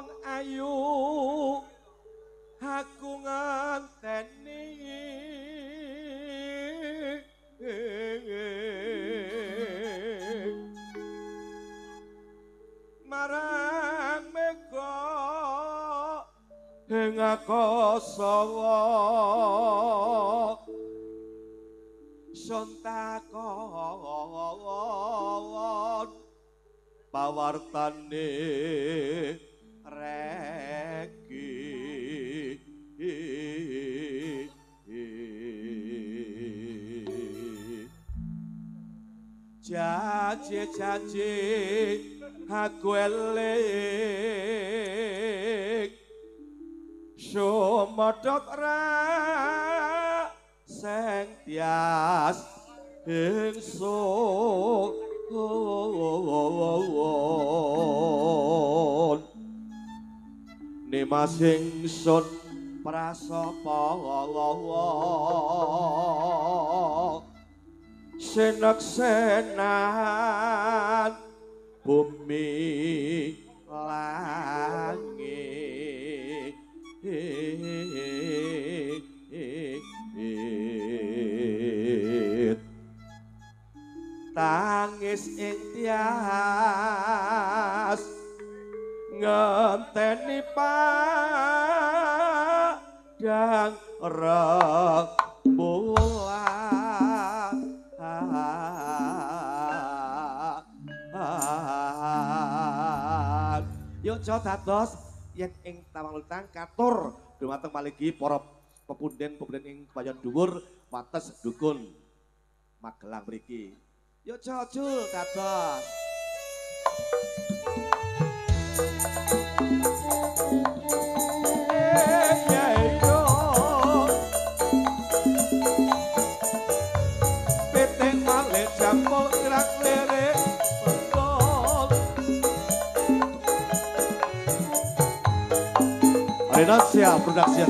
wong ayu aku ngenteni marang mega ing akasawa sontakon pawartane reki janji aku eling sumedhot ra sing tias ingsun Nimas ingsun prasapa sineksenan bumi langit tangis ing tias ngenteni padang rembulan yuk jo dados yen ing Tamanglintang katur dumateng maligi para pepunden-pepunden ing Payon Dhuwur wates dukun Magelang mriki yuk jo jul dados Renasia Production.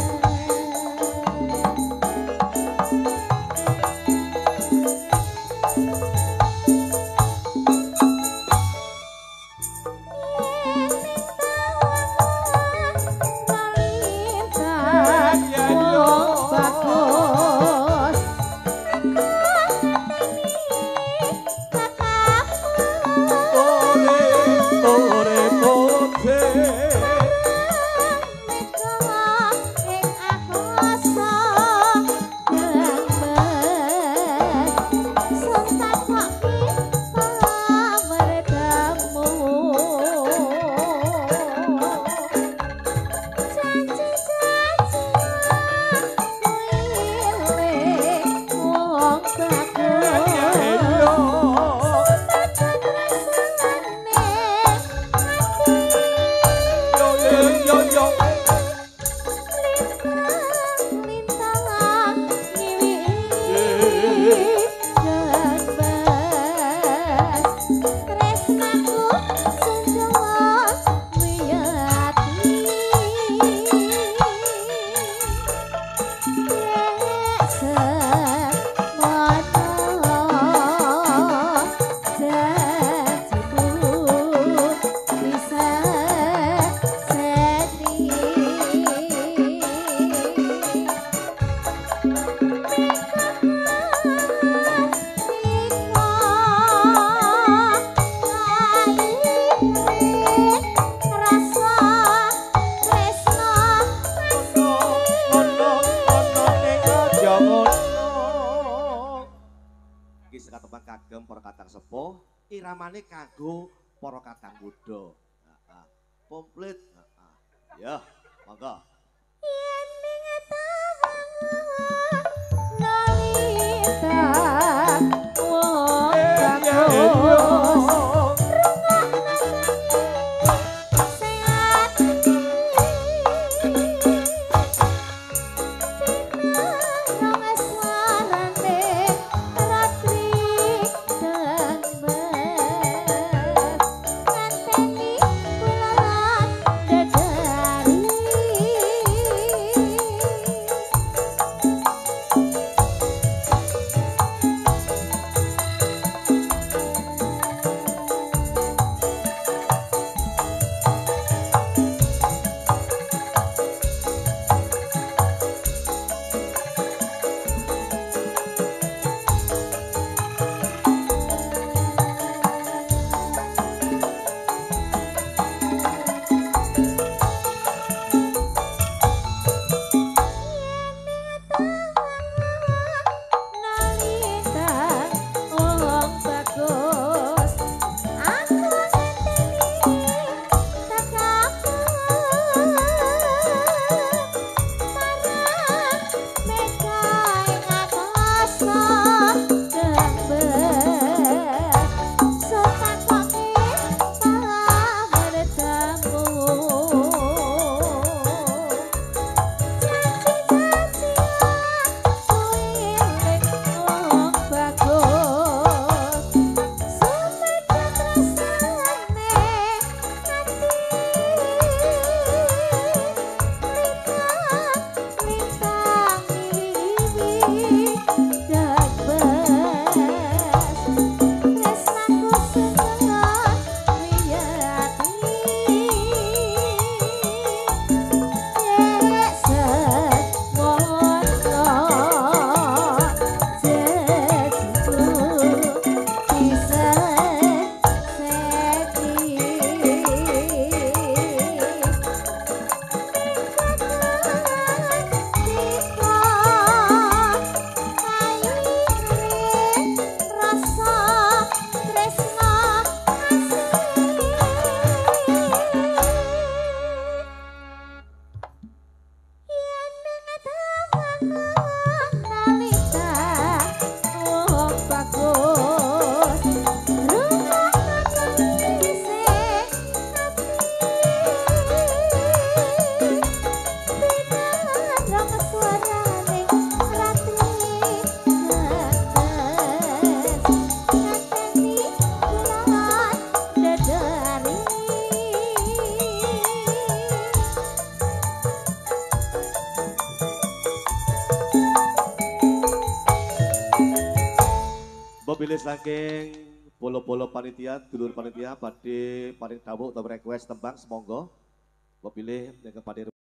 Iramane kanggo para kadang muda. Komplit. Ya, monggo. Yen ning nalita Mbok pilih saking bolo-bolo panitia, dulur panitia badhe paring dawuh utawa request tembang semonggo. Mbok pilih nek kepada